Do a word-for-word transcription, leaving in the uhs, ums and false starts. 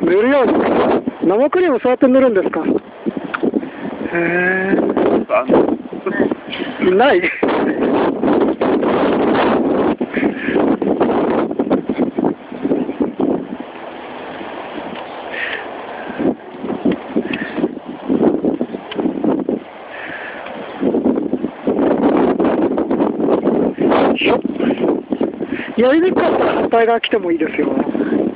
塗るように。生クリームそうやって塗るんですか？へえ。ない。やりにくかったら反対側来てもいいですよ。